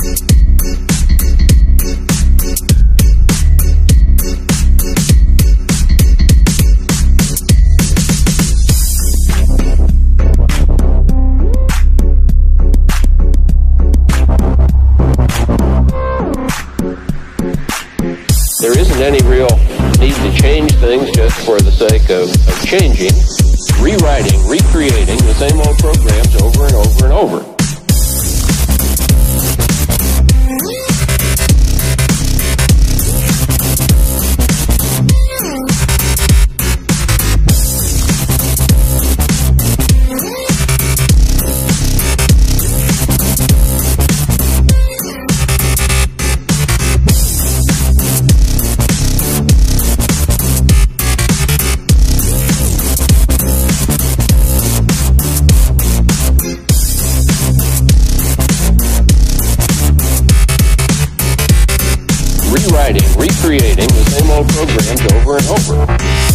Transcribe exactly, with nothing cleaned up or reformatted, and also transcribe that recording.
There isn't any real need to change things just for the sake of, of changing, rewriting, recreating the same old programs over and over and over. Rewriting, recreating the same old programs over and over.